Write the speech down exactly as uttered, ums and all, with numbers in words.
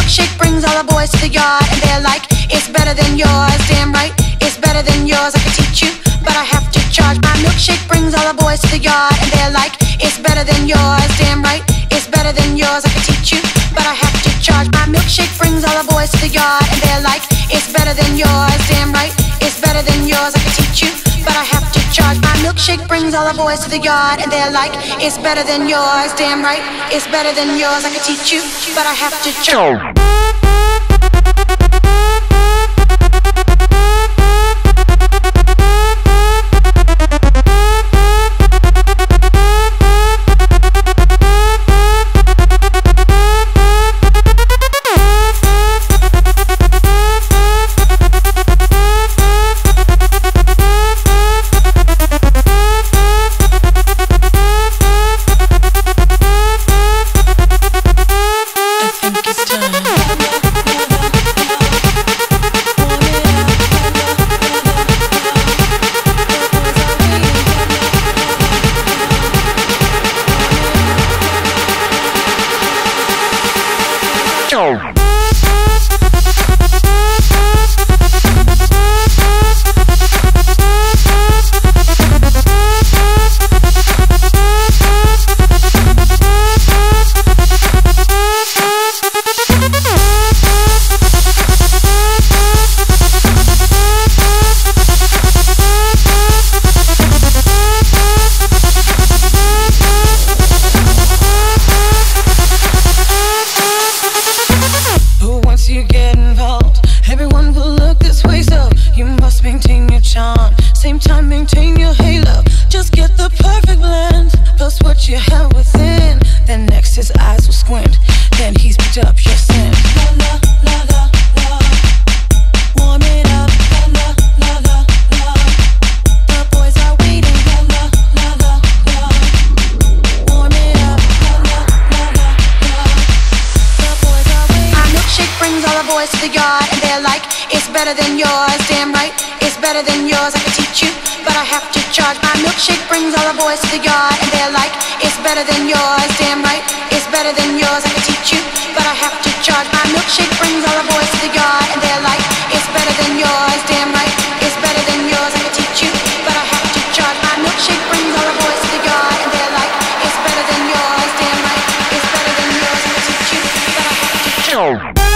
milkshake brings all the boys to the yard, and they're like, it's better than yours. Damn right, it's better than yours. I can teach you, but I have to charge. My milkshake brings all the boys to the yard, and they're like, it's better than yours. Damn right, it's better than yours. I can teach you, but I have to charge. My milkshake brings all the boys to the yard, and they're like, it's better than yours. Damn right, it's better than yours. I can teach you, but I have to charge. My milkshake brings all the boys to the yard, and they're like, it's better than yours. Damn right, it's better than yours. I can teach you, but I have to charge. Same time, maintain your halo. Just get the perfect blend, plus what you have within. Then next his eyes will squint, then he's picked up your sin. La la la la la, warm it up. La la la la la, the boys are waiting. La la la la la, warm it up. La la la la la, the boys are waiting. My milkshake brings all the boys to the yard, and they're like, it's better than yours. Damn right, it's better than yours. I can teach you, but I have to charge. My milkshake brings all the boys to the yard, and they're like, it's better than yours. Damn right, it's better than yours. I can teach you, but I have to charge. My milkshake brings all the boys to the yard, and they're like, it's better than yours. Damn right, it's better than yours. I can teach you, but I have to charge. My milkshake brings all the boys to the yard, and they're like, it's better than yours. Damn right, it's better than yours. I can teach you, but I have to charge.